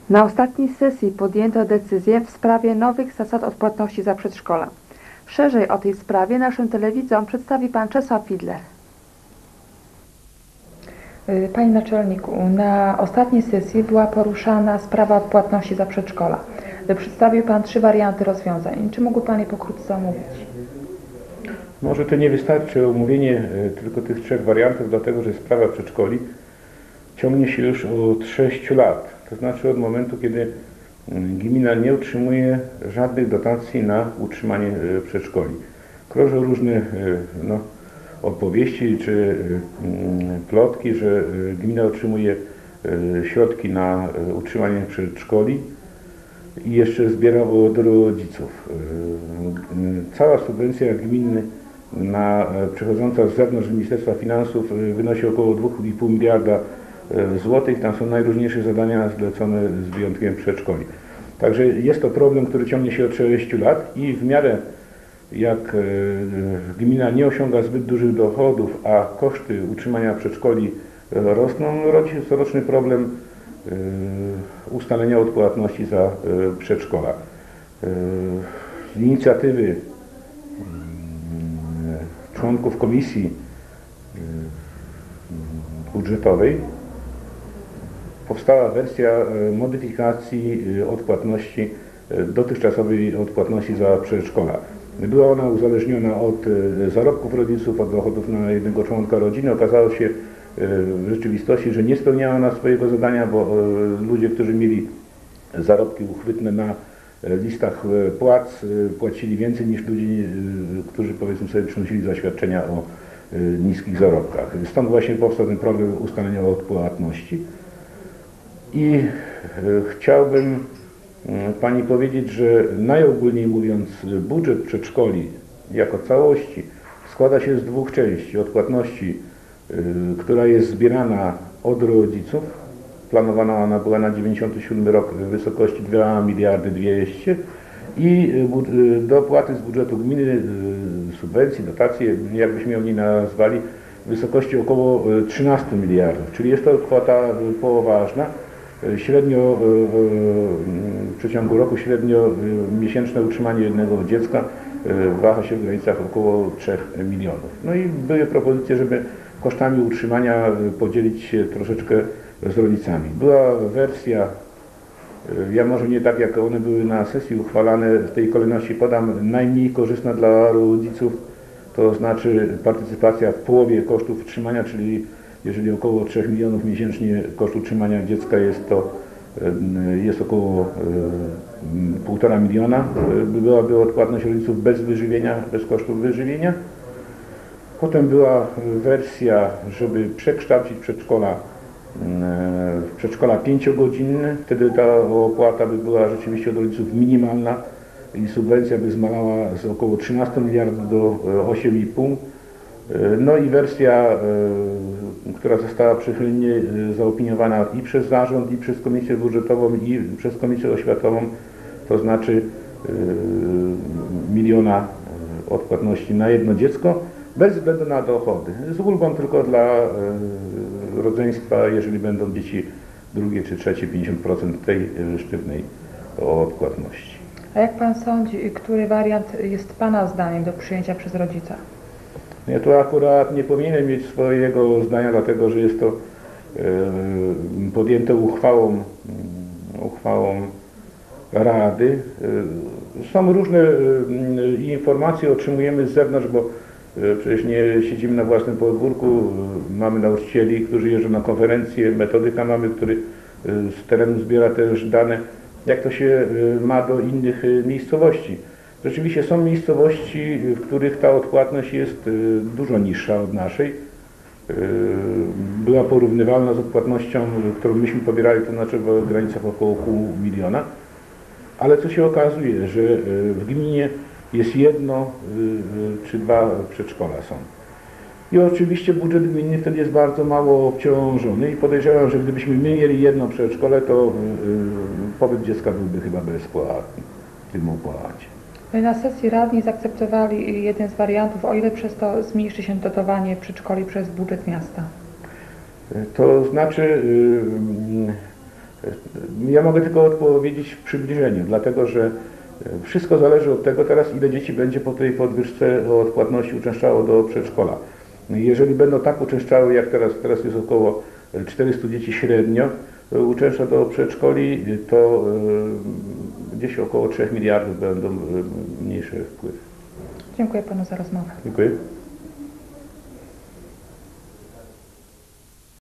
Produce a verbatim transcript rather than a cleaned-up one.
Na ostatniej sesji podjęto decyzję w sprawie nowych zasad odpłatności za przedszkola. Szerzej o tej sprawie naszym telewidzom przedstawi pan Czesław Fidler. Panie naczelniku, na ostatniej sesji była poruszana sprawa odpłatności za przedszkola. Przedstawił pan trzy warianty rozwiązań. Czy mógłby pan je pokrótce omówić? Może to nie wystarczy omówienie tylko tych trzech wariantów, dlatego że sprawa przedszkoli ciągnie się już od sześciu lat. To znaczy od momentu, kiedy gmina nie otrzymuje żadnych dotacji na utrzymanie przedszkoli. Krążą różne no, opowieści czy plotki, że gmina otrzymuje środki na utrzymanie przedszkoli i jeszcze zbiera od rodziców. Cała subwencja gminy na, przychodząca z zewnątrz Ministerstwa Finansów wynosi około dwa i pół miliarda złotych. Tam są najróżniejsze zadania zlecone z wyjątkiem przedszkoli. Także jest to problem, który ciągnie się od sześciu lat i w miarę jak gmina nie osiąga zbyt dużych dochodów, a koszty utrzymania przedszkoli rosną, rodzi się coroczny problem ustalenia odpłatności za przedszkola. Z inicjatywy członków komisji budżetowej powstała wersja modyfikacji odpłatności, dotychczasowej odpłatności za przedszkola. Była ona uzależniona od zarobków rodziców, od dochodów na jednego członka rodziny. Okazało się w rzeczywistości, że nie spełniała ona swojego zadania, bo ludzie, którzy mieli zarobki uchwytne na listach płac, płacili więcej niż ludzie, którzy powiedzmy sobie przynosili zaświadczenia o niskich zarobkach. Stąd właśnie powstał ten problem ustalenia odpłatności. I chciałbym Pani powiedzieć, że najogólniej mówiąc budżet przedszkoli jako całości składa się z dwóch części. Odpłatności, która jest zbierana od rodziców, planowana ona była na dziewięćdziesiąty siódmy rok w wysokości dwa miliardy dwieście i dopłaty z budżetu gminy, subwencji, dotacje, jakbyśmy ją nie nazwali, w wysokości około trzynastu miliardów, czyli jest to kwota poważna. Średnio w przeciągu roku średnio miesięczne utrzymanie jednego dziecka waha się w granicach około trzech milionów. No i były propozycje, żeby kosztami utrzymania podzielić się troszeczkę z rodzicami. Była wersja, ja może nie tak jak one były na sesji uchwalane, w tej kolejności podam, najmniej korzystna dla rodziców, to znaczy partycypacja w połowie kosztów utrzymania, czyli jeżeli około trzech milionów miesięcznie koszt utrzymania dziecka jest to jest około półtora miliona, byłaby odpłatność rodziców bez wyżywienia, bez kosztów wyżywienia. Potem była wersja, żeby przekształcić przedszkola w przedszkola pięciogodzinne, wtedy ta opłata by była rzeczywiście od rodziców minimalna i subwencja by zmalała z około trzynastu miliardów do ośmiu i pół. No i wersja, która została przychylnie zaopiniowana i przez zarząd, i przez komisję budżetową, i przez komisję oświatową, to znaczy miliona odpłatności na jedno dziecko, bez względu na dochody, z ulgą tylko dla rodzeństwa, jeżeli będą dzieci drugie czy trzecie, pięćdziesiąt procent tej sztywnej odpłatności. A jak pan sądzi, który wariant jest pana zdaniem do przyjęcia przez rodzica? Ja tu akurat nie powinienem mieć swojego zdania, dlatego że jest to podjęte uchwałą, uchwałą Rady. Są różne informacje, otrzymujemy z zewnątrz, bo przecież nie siedzimy na własnym podwórku, mamy nauczycieli, którzy jeżdżą na konferencje, metodyka mamy, który z terenu zbiera też dane, jak to się ma do innych miejscowości. Rzeczywiście są miejscowości, w których ta odpłatność jest dużo niższa od naszej. Była porównywalna z odpłatnością, którą myśmy pobierali, to znaczy w granicach około pół miliona. Ale co się okazuje, że w gminie jest jedno czy dwa przedszkola są. I oczywiście budżet gminy wtedy jest bardzo mało obciążony i podejrzewam, że gdybyśmy my mieli jedno przedszkole, to pobyt dziecka byłby chyba bezpłatny w tym opłacie. Na sesji radni zaakceptowali jeden z wariantów, o ile przez to zmniejszy się dotowanie przedszkoli przez budżet miasta. To znaczy Ja mogę tylko odpowiedzieć w przybliżeniu, dlatego że wszystko zależy od tego teraz, ile dzieci będzie po tej podwyżce odpłatności uczęszczało do przedszkola. Jeżeli będą tak uczęszczały jak teraz, teraz jest około czterystu dzieci średnio uczęszcza do przedszkoli, to gdzieś około trzech miliardów będą mniejsze wpływy. Dziękuję panu za rozmowę. Dziękuję.